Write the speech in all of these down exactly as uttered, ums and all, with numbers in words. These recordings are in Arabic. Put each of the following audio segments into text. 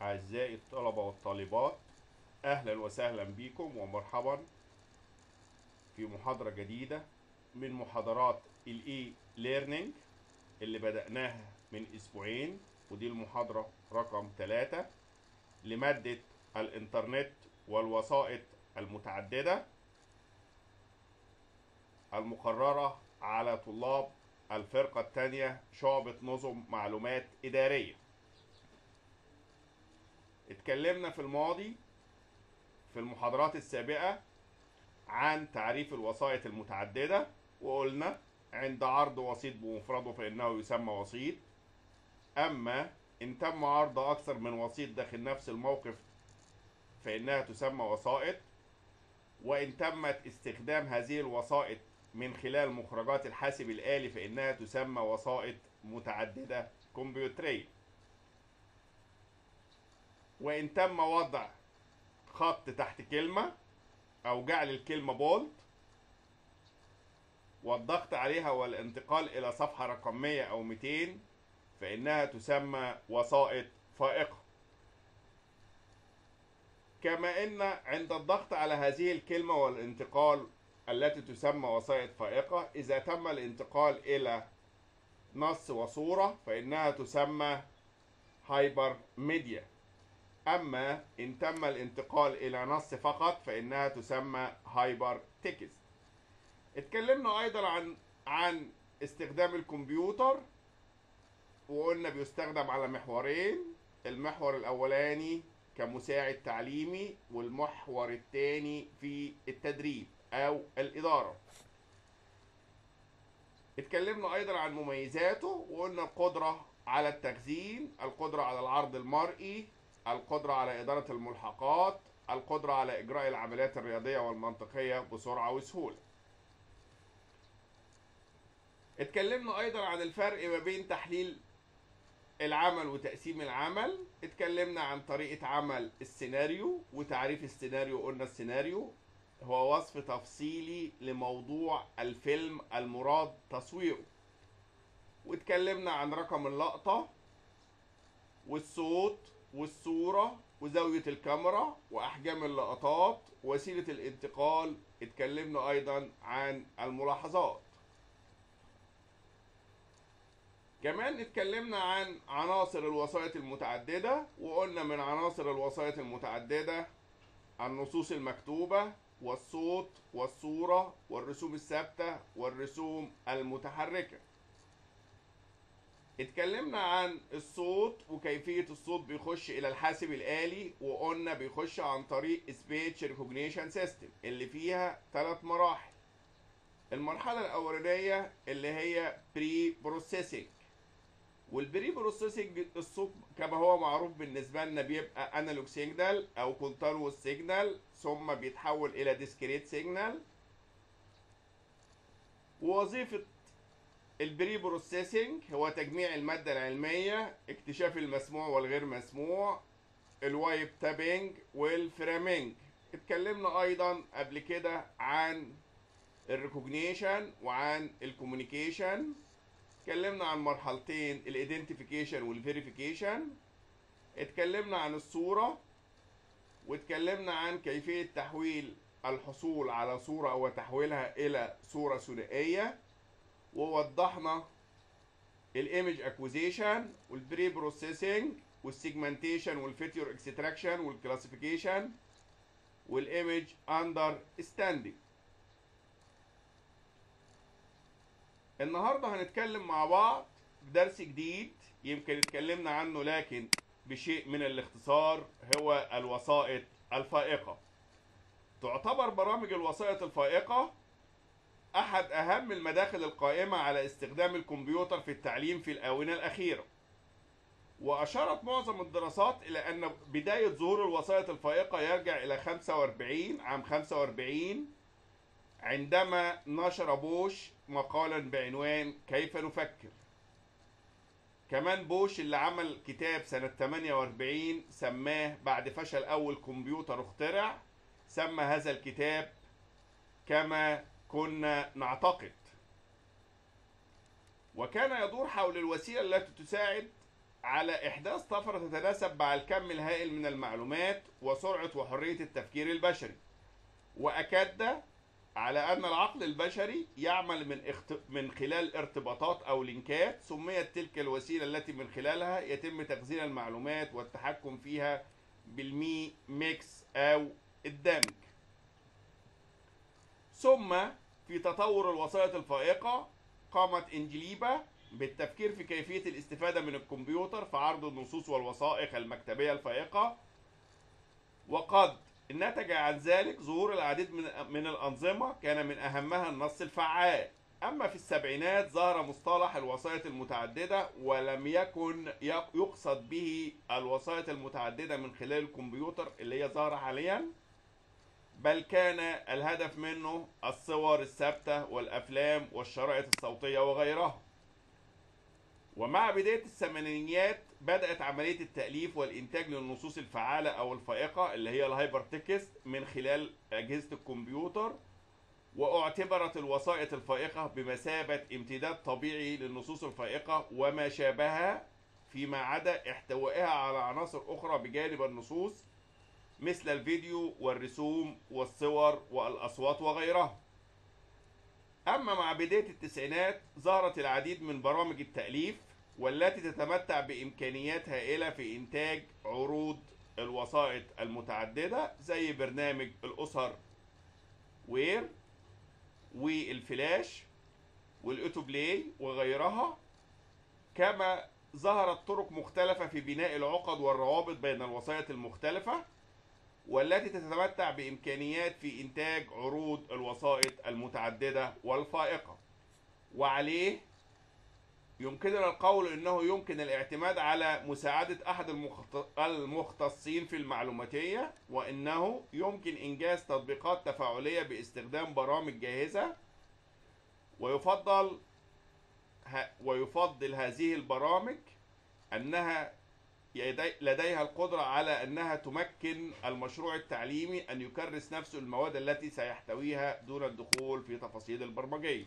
أعزائي الطلبة والطالبات، أهلا وسهلا بكم ومرحبا في محاضرة جديدة من محاضرات الإي ليرنينج اللي بدأناها من أسبوعين، ودي المحاضرة رقم ثلاثة لمادة الإنترنت والوسائط المتعددة المقررة على طلاب الفرقة الثانية شعبة نظم معلومات إدارية. اتكلمنا في الماضي في المحاضرات السابقة عن تعريف الوسائط المتعددة، وقلنا عند عرض وسيط بمفرده فإنه يسمى وسيط، أما إن تم عرض أكثر من وسيط داخل نفس الموقف فإنها تسمى وسائط، وإن تمت استخدام هذه الوسائط من خلال مخرجات الحاسب الآلي فإنها تسمى وسائط متعددة كمبيوترية. وإن تم وضع خط تحت كلمة أو جعل الكلمة بولد والضغط عليها والانتقال إلى صفحة رقمية أو مئتين فإنها تسمى وسائط فائقة. كما إن عند الضغط على هذه الكلمة والانتقال التي تسمى وسائط فائقة، إذا تم الانتقال إلى نص وصورة فإنها تسمى هايبر ميديا، أما إن تم الانتقال إلى نص فقط فإنها تسمى هايبر تكست. اتكلمنا أيضا عن عن استخدام الكمبيوتر، وقلنا بيستخدم على محورين، المحور الأولاني كمساعد تعليمي والمحور الثاني في التدريب أو الإدارة. اتكلمنا أيضا عن مميزاته وقلنا القدرة على التخزين، القدرة على العرض المرئي، القدرة على إدارة الملحقات، القدرة على إجراء العمليات الرياضية والمنطقية بسرعة وسهولة. اتكلمنا أيضا عن الفرق ما بين تحليل العمل وتقسيم العمل، اتكلمنا عن طريقة عمل السيناريو وتعريف السيناريو. قلنا السيناريو هو وصف تفصيلي لموضوع الفيلم المراد تصويره، واتكلمنا عن رقم اللقطة والصوت والصورة وزاوية الكاميرا وأحجام اللقطات ووسيلة الانتقال. اتكلمنا أيضا عن الملاحظات. كمان اتكلمنا عن عناصر الوسائط المتعددة، وقلنا من عناصر الوسائط المتعددة النصوص المكتوبة والصوت والصورة والرسوم الثابتة والرسوم المتحركة. اتكلمنا عن الصوت وكيفية الصوت بيخش إلى الحاسب الآلي، وقلنا بيخش عن طريق Speech Recognition System اللي فيها ثلاث مراحل. المرحلة الأولانية اللي هي Pre Processing، والبري بروسيسنج الصوت كما هو معروف بالنسبه لنا بيبقى انالوج سيجنال او كونتينوس سيجنال ثم بيتحول الى ديسكريت سيجنال. ووظيفه البري بروسيسنج هو تجميع الماده العلميه، اكتشاف المسموع والغير مسموع، الوايب تابينج والفريمنج. اتكلمنا ايضا قبل كده عن الريكوجنيشن وعن الكوميونيكيشن. اتكلمنا عن مرحلتين الايدنتيفيكيشن والفيريفيكيشن. اتكلمنا عن الصورة واتكلمنا عن كيفية تحويل الحصول على صورة وتحويلها إلى صورة ثنائية، ووضحنا الايمج اكوزيشن والبري بروسيسنج والسيجمنتيشن والفيتيور اكستراكشن والكلاسيفيكيشن والايمج اندر ستاندينج. النهارده هنتكلم مع بعض بدرس جديد يمكن اتكلمنا عنه لكن بشيء من الاختصار، هو الوسائط الفائقة. تعتبر برامج الوسائط الفائقة أحد أهم المداخل القائمة على استخدام الكمبيوتر في التعليم في الآونة الأخيرة، وأشارت معظم الدراسات إلى أن بداية ظهور الوسائط الفائقة يرجع إلى خمسة وأربعين عام خمسة وأربعين عندما نشر بوش مقالا بعنوان كيف نفكر. كمان بوش اللي عمل كتاب سنة ثمانية وأربعين سماه بعد فشل أول كمبيوتر اخترع، سمى هذا الكتاب كما كنا نعتقد، وكان يدور حول الوسيلة التي تساعد على إحداث طفرة تتناسب مع الكم الهائل من المعلومات وسرعة وحرية التفكير البشري، وأكد على أن العقل البشري يعمل من اخت... من خلال ارتباطات أو لينكات، سميت تلك الوسيلة التي من خلالها يتم تخزين المعلومات والتحكم فيها بالمي ميكس أو الدمج. ثم في تطور الوسائط الفائقة قامت إنجليبا بالتفكير في كيفية الاستفادة من الكمبيوتر في عرض النصوص والوثائق المكتبية الفائقة، وقد نتج عن ذلك ظهور العديد من من الأنظمة كان من أهمها النص الفعال. أما في السبعينات ظهر مصطلح الوسائط المتعددة، ولم يكن يقصد به الوسائط المتعددة من خلال الكمبيوتر اللي هي ظاهرة حاليا، بل كان الهدف منه الصور الثابتة والأفلام والشرائط الصوتية وغيرها. ومع بداية الثمانينيات بدأت عملية التأليف والإنتاج للنصوص الفعالة أو الفائقة اللي هي الهايبر تكست من خلال أجهزة الكمبيوتر، واعتبرت الوسائط الفائقة بمثابة امتداد طبيعي للنصوص الفائقة وما شابهها، فيما عدا احتوائها على عناصر أخرى بجانب النصوص مثل الفيديو والرسوم والصور والأصوات وغيرها. أما مع بداية التسعينات ظهرت العديد من برامج التأليف والتي تتمتع بإمكانيات هائلة في إنتاج عروض الوسائط المتعددة، زي برنامج الأسر وير والفلاش والأوتوبلاي وغيرها. كما ظهرت طرق مختلفة في بناء العقد والروابط بين الوسائط المختلفة، والتي تتمتع بإمكانيات في إنتاج عروض الوسائط المتعددة والفائقة. وعليه يمكننا القول أنه يمكن الاعتماد على مساعدة أحد المختصين في المعلوماتية، وأنه يمكن إنجاز تطبيقات تفاعلية باستخدام برامج جاهزة، ويفضل ويفضل هذه البرامج أنها لديها القدرة على أنها تمكن المشروع التعليمي أن يكرس نفسه المواد التي سيحتويها دون الدخول في تفاصيل البرمجية.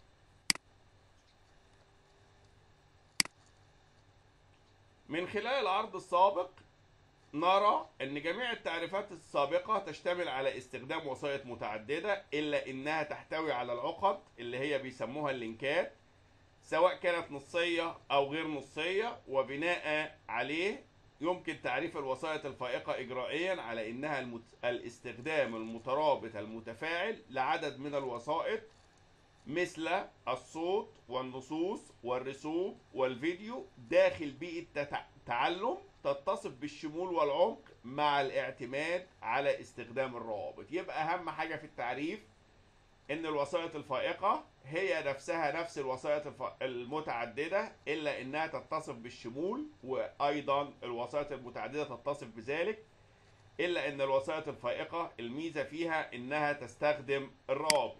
من خلال العرض السابق نرى أن جميع التعريفات السابقة تشتمل على استخدام وسائط متعددة، إلا أنها تحتوي على العقد اللي هي بيسموها اللينكات، سواء كانت نصية أو غير نصية، وبناء عليه يمكن تعريف الوسائط الفائقة إجرائيا على أنها المت... الاستخدام المترابط المتفاعل لعدد من الوسائط مثل الصوت والنصوص والرسوم والفيديو داخل بيئة تتع... تعلم تتصف بالشمول والعمق مع الاعتماد على استخدام الروابط. يبقى أهم حاجة في التعريف إن الوسائط الفائقة هي نفسها نفس الوسائط الف... المتعددة، إلا إنها تتصف بالشمول، وأيضا الوسائط المتعددة تتصف بذلك، إلا إن الوسائط الفائقة الميزة فيها إنها تستخدم الروابط.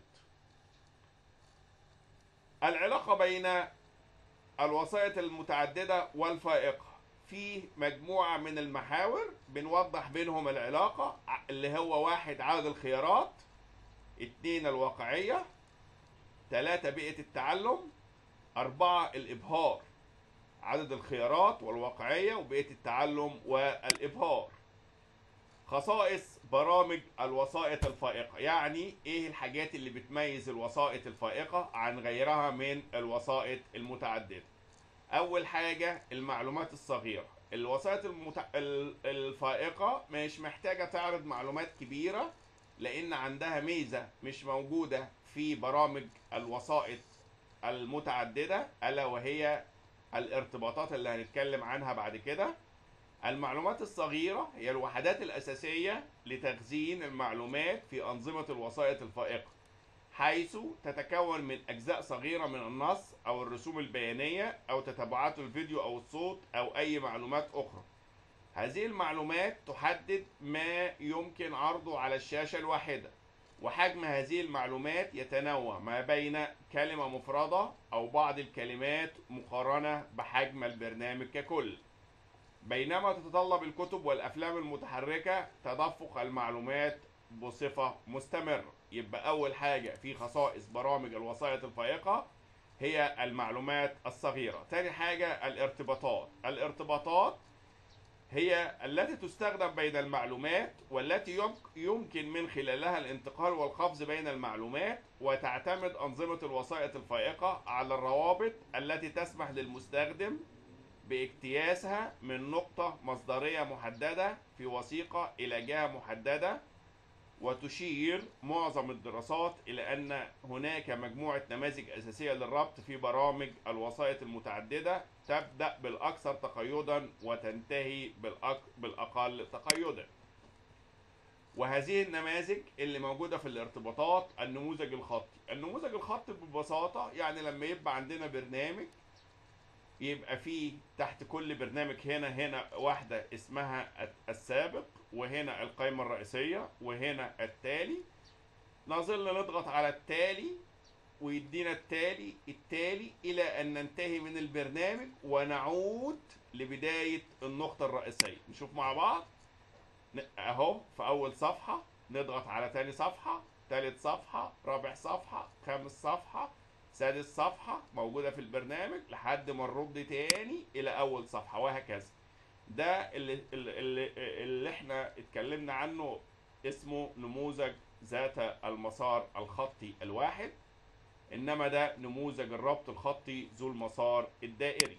العلاقة بين الوسائط المتعددة والفائقة في مجموعة من المحاور بنوضح بينهم العلاقة، اللي هو واحد عدد الخيارات، اتنين الواقعية، تلاتة بيئة التعلم، أربعة الإبهار. عدد الخيارات والواقعية وبيئة التعلم والإبهار. خصائص برامج الوسائط الفائقة، يعني إيه الحاجات اللي بتميز الوسائط الفائقة عن غيرها من الوسائط المتعددة؟ أول حاجة المعلومات الصغيرة. الوسائط المت... الفائقة مش محتاجة تعرض معلومات كبيرة، لأن عندها ميزة مش موجودة في برامج الوسائط المتعددة، ألا وهي الارتباطات اللي هنتكلم عنها بعد كده. المعلومات الصغيرة هي الوحدات الأساسية لتخزين المعلومات في أنظمة الوسائط الفائقة، حيث تتكون من أجزاء صغيرة من النص أو الرسوم البيانية أو تتبعات الفيديو أو الصوت أو أي معلومات أخرى. هذه المعلومات تحدد ما يمكن عرضه على الشاشة الواحدة، وحجم هذه المعلومات يتنوع ما بين كلمة مفردة أو بعض الكلمات مقارنة بحجم البرنامج ككل. بينما تتطلب الكتب والأفلام المتحركة تدفق المعلومات بصفة مستمرة. يبقى أول حاجة في خصائص برامج الوسائط الفائقة هي المعلومات الصغيرة. تاني حاجة الارتباطات. الارتباطات هي التي تستخدم بين المعلومات والتي يمكن من خلالها الانتقال والقفز بين المعلومات، وتعتمد أنظمة الوسائط الفائقة على الروابط التي تسمح للمستخدم باجتيازها من نقطة مصدرية محددة في وثيقة إلى جهة محددة. وتشير معظم الدراسات إلى أن هناك مجموعة نماذج أساسية للربط في برامج الوسائط المتعددة، تبدأ بالأكثر تقيدا وتنتهي بالأك... بالأقل تقيدا. وهذه النماذج اللي موجودة في الارتباطات النموذج الخطي. النموذج الخطي ببساطة يعني لما يبقى عندنا برنامج، يبقى فيه تحت كل برنامج هنا هنا واحدة اسمها السابق، وهنا القائمة الرئيسية، وهنا التالي. نظل نضغط على التالي ويدينا التالي التالي إلى أن ننتهي من البرنامج ونعود لبداية النقطة الرئيسية. نشوف مع بعض أهو في أول صفحة، نضغط على تاني صفحة، تالت صفحة، رابع صفحة، خامس صفحة، سادس صفحة موجودة في البرنامج لحد ما نرد تاني إلى أول صفحة، وهكذا. ده اللي, اللي, اللي احنا اتكلمنا عنه اسمه نموذج ذات المسار الخطي الواحد، إنما ده نموذج الربط الخطي ذو المسار الدائري.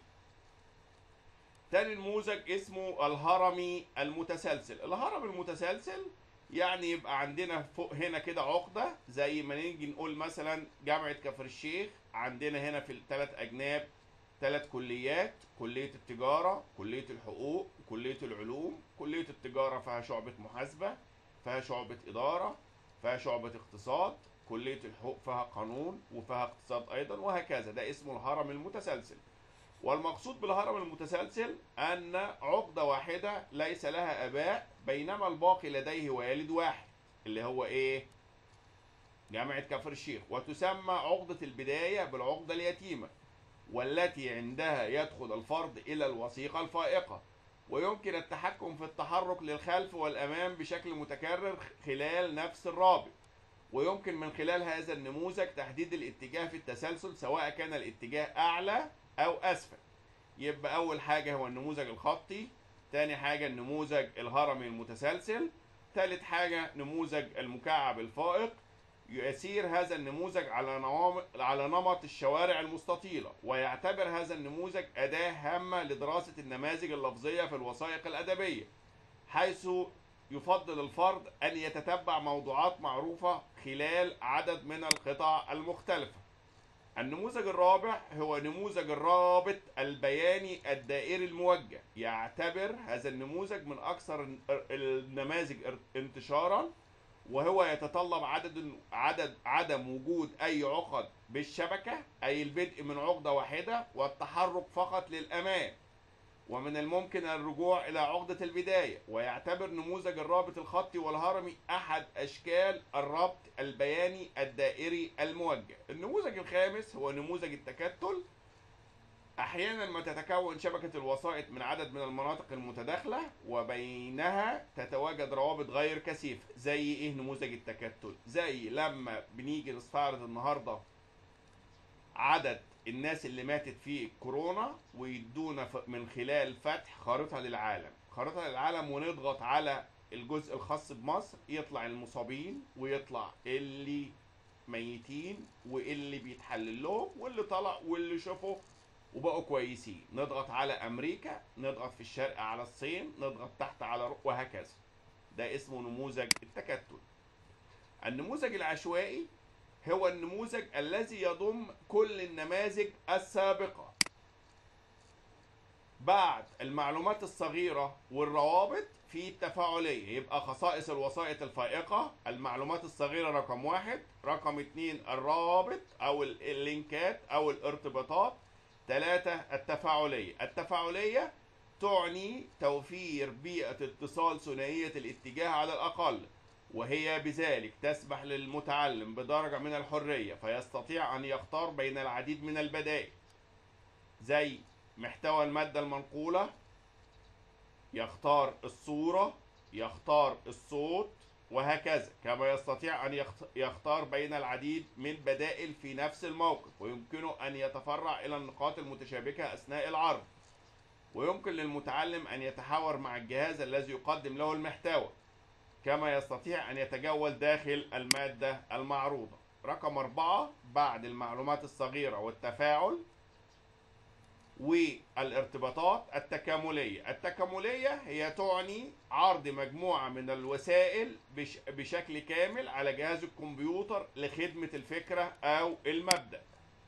تاني نموذج اسمه الهرمي المتسلسل. الهرم المتسلسل يعني يبقى عندنا فوق هنا كده عقدة، زي ما نيجي نقول مثلا جامعة كفر الشيخ، عندنا هنا في الثلاث أجناب ثلاث كليات: كلية التجارة، كلية الحقوق، كلية العلوم. كلية التجارة فيها شعبة محاسبة، فيها شعبة إدارة، فيها شعبة اقتصاد. كلية الحقوق فيها قانون وفيها اقتصاد أيضا، وهكذا. ده اسمه الهرم المتسلسل. والمقصود بالهرم المتسلسل أن عقدة واحدة ليس لها آباء، بينما الباقي لديه والد واحد، اللي هو إيه؟ جامعة كفر الشيخ. وتسمى عقدة البداية بالعقدة اليتيمة، والتي عندها يدخل الفرد إلى الوثيقة الفائقة، ويمكن التحكم في التحرك للخلف والأمام بشكل متكرر خلال نفس الرابط. ويمكن من خلال هذا النموذج تحديد الاتجاه في التسلسل، سواء كان الاتجاه أعلى أو أسفل. يبقى أول حاجة هو النموذج الخطي، تاني حاجة النموذج الهرمي المتسلسل، تالت حاجة نموذج المكعب الفائق. يسير هذا النموذج على على نمط الشوارع المستطيلة، ويعتبر هذا النموذج أداة هامة لدراسة النماذج اللفظية في الوثائق الأدبية، حيث يفضل الفرد أن يتتبع موضوعات معروفة خلال عدد من القطع المختلفة. النموذج الرابع هو نموذج الرابط البياني الدائري الموجه. يعتبر هذا النموذج من أكثر النماذج انتشارا، وهو يتطلب عدد عدد عدم وجود أي عقد بالشبكة، أي البدء من عقدة واحدة والتحرك فقط للأمام، ومن الممكن الرجوع إلى عقدة البداية. ويعتبر نموذج الرابط الخطي والهرمي أحد أشكال الربط البياني الدائري الموجه. النموذج الخامس هو نموذج التكتل. أحيانا ما تتكون شبكة الوسائط من عدد من المناطق المتداخلة وبينها تتواجد روابط غير كثيفة. زي إيه نموذج التكتل؟ زي لما بنيجي نستعرض النهاردة عدد الناس اللي ماتت في كورونا، ويدونا من خلال فتح خارطة للعالم خارطة للعالم ونضغط على الجزء الخاص بمصر، يطلع المصابين ويطلع اللي ميتين واللي بيتحلل لهم واللي طلع واللي شافوا وبقوا كويسين. نضغط على أمريكا، نضغط في الشرق على الصين، نضغط تحت على، وهكذا. ده اسمه نموذج التكتل. النموذج العشوائي هو النموذج الذي يضم كل النماذج السابقة بعد المعلومات الصغيرة والروابط في التفاعلية. يبقى خصائص الوسائط الفائقة: المعلومات الصغيرة رقم واحد، رقم اتنين الروابط أو اللينكات أو الارتباطات، ثلاثة التفاعلية. التفاعلية تعني توفير بيئة اتصال ثنائية الاتجاه على الأقل، وهي بذلك تسمح للمتعلم بدرجة من الحرية فيستطيع أن يختار بين العديد من البدائل، زي محتوى المادة المنقولة، يختار الصورة، يختار الصوت، وهكذا. كما يستطيع أن يختار بين العديد من بدائل في نفس الموقف، ويمكنه أن يتفرع إلى النقاط المتشابكة أثناء العرض، ويمكن للمتعلم أن يتحاور مع الجهاز الذي يقدم له المحتوى، كما يستطيع أن يتجول داخل المادة المعروضة. رقم أربعة، بعد المعلومات الصغيرة والتفاعل والارتباطات التكاملية. التكاملية هي تعني عرض مجموعة من الوسائل بش بشكل كامل على جهاز الكمبيوتر لخدمة الفكرة أو المبدأ.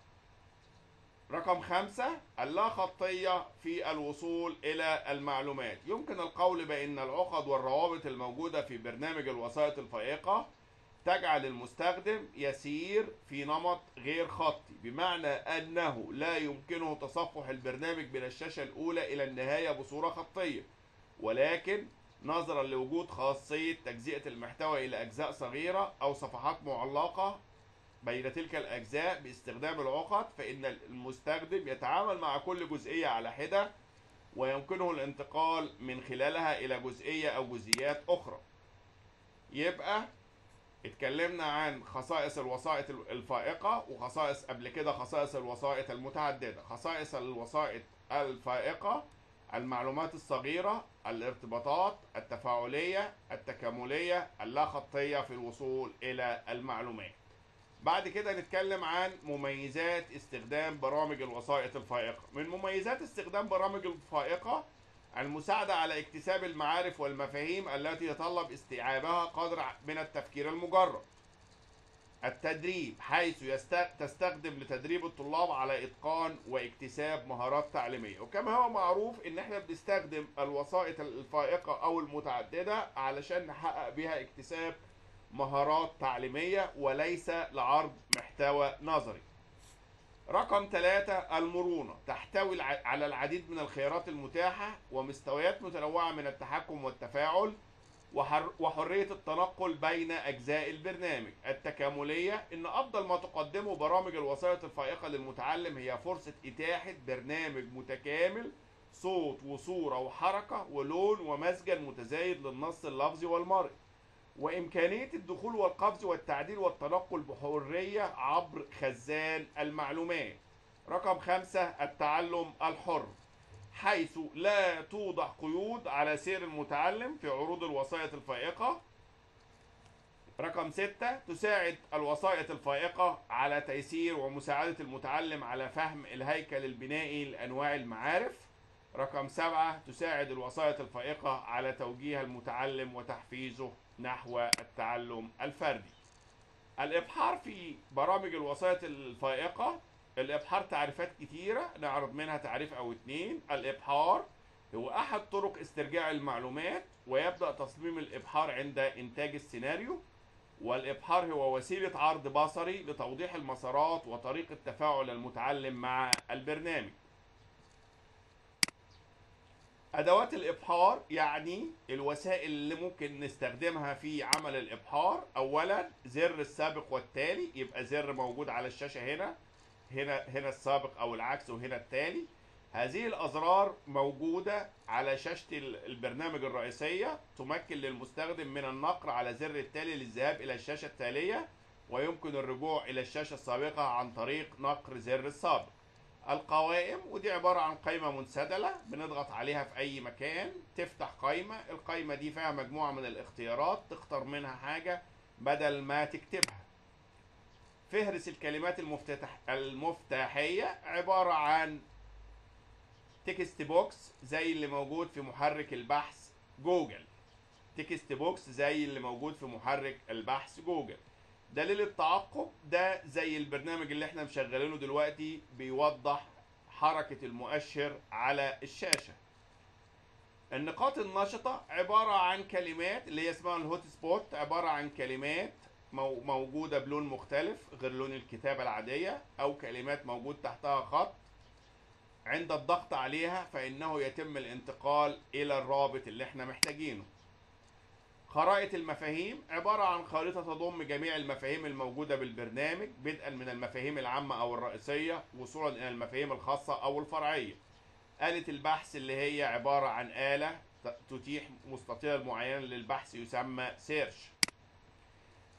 رقم خمسة، اللا خطية في الوصول إلى المعلومات. يمكن القول بأن العقد والروابط الموجودة في برنامج الوسائط الفائقة تجعل المستخدم يسير في نمط غير خطي، بمعنى أنه لا يمكنه تصفح البرنامج من الشاشة الأولى إلى النهاية بصورة خطية، ولكن نظرا لوجود خاصية تجزئة المحتوى إلى أجزاء صغيرة أو صفحات معلقة بين تلك الأجزاء باستخدام العقد، فإن المستخدم يتعامل مع كل جزئية على حدة، ويمكنه الانتقال من خلالها إلى جزئية أو جزئيات أخرى. يبقى اتكلمنا عن خصائص الوسائط الفائقة، وخصائص قبل كده خصائص الوسائط المتعددة. خصائص الوسائط الفائقة: المعلومات الصغيرة، الارتباطات، التفاعلية، التكاملية، اللا خطية في الوصول إلى المعلومات. بعد كده نتكلم عن مميزات استخدام برامج الوسائط الفائقة. من مميزات استخدام برامج الفائقة المساعدة على اكتساب المعارف والمفاهيم التي يتطلب استيعابها قدر من التفكير المجرد. التدريب، حيث تستخدم لتدريب الطلاب على إتقان واكتساب مهارات تعليمية. وكما هو معروف إن احنا بنستخدم الوسائط الفائقة أو المتعددة علشان نحقق بها اكتساب مهارات تعليمية وليس لعرض محتوى نظري. رقم ثلاثة، المرونة، تحتوي على العديد من الخيارات المتاحة ومستويات متنوعة من التحكم والتفاعل وحرية التنقل بين أجزاء البرنامج. التكاملية، إن أفضل ما تقدمه برامج الوسائط الفائقة للمتعلم هي فرصة إتاحة برنامج متكامل، صوت وصورة وحركة ولون ومسجل متزايد للنص اللفظي والمرئي، وإمكانية الدخول والقفز والتعديل والتنقل بحرية عبر خزان المعلومات. رقم خمسة، التعلم الحر، حيث لا توضع قيود على سير المتعلم في عروض الوسائط الفائقة. رقم ستة، تساعد الوسائط الفائقة على تيسير ومساعدة المتعلم على فهم الهيكل البنائي لأنواع المعارف. رقم سبعة، تساعد الوسائط الفائقة على توجيه المتعلم وتحفيزه نحو التعلم الفردي. الإبحار في برامج الوسائط الفائقة. الإبحار تعريفات كتيرة، نعرض منها تعريف أو اتنين. الإبحار هو أحد طرق استرجاع المعلومات، ويبدأ تصميم الإبحار عند إنتاج السيناريو. والإبحار هو وسيلة عرض بصري لتوضيح المسارات وطريقة تفاعل المتعلم مع البرنامج. أدوات الإبحار، يعني الوسائل اللي ممكن نستخدمها في عمل الإبحار. أولا، زر السابق والتالي، يبقى زر موجود على الشاشة هنا هنا هنا السابق أو العكس وهنا التالي. هذه الأزرار موجودة على شاشة البرنامج الرئيسية، تمكن للمستخدم من النقر على زر التالي للذهاب إلى الشاشة التالية، ويمكن الرجوع إلى الشاشة السابقة عن طريق نقر زر السابق. القوائم، ودي عبارة عن قائمة منسدلة بنضغط عليها في أي مكان تفتح قائمة. القائمة دي فيها مجموعة من الاختيارات تختار منها حاجة بدل ما تكتبها. فهرس الكلمات المفتتح المفتاحية، عبارة عن تكست بوكس زي اللي موجود في محرك البحث جوجل. تكست بوكس زي اللي موجود في محرك البحث جوجل. دليل التعقب، ده زي البرنامج اللي احنا مشغلينه دلوقتي، بيوضح حركة المؤشر على الشاشة. النقاط النشطة عبارة عن كلمات اللي هي اسمها الهوت سبوت، عبارة عن كلمات موجودة بلون مختلف غير لون الكتابة العادية، أو كلمات موجود تحتها خط. عند الضغط عليها فإنه يتم الانتقال إلى الرابط اللي احنا محتاجينه. خرائط المفاهيم، عبارة عن خريطة تضم جميع المفاهيم الموجودة بالبرنامج، بدءا من المفاهيم العامة أو الرئيسية وصولا إلى المفاهيم الخاصة أو الفرعية. آلة البحث، اللي هي عبارة عن آلة تتيح مستطيل معين للبحث يسمى سيرش.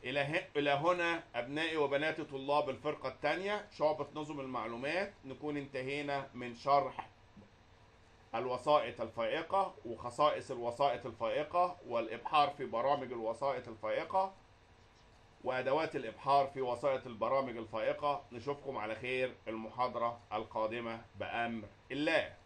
إلى ه- إلى هنا أبنائي وبناتي طلاب الفرقة الثانية شعبة نظم المعلومات نكون انتهينا من شرح الوسائط الفائقة وخصائص الوسائط الفائقة والإبحار في برامج الوسائط الفائقة وأدوات الإبحار في وسائط البرامج الفائقة. نشوفكم على خير المحاضرة القادمة بأمر الله.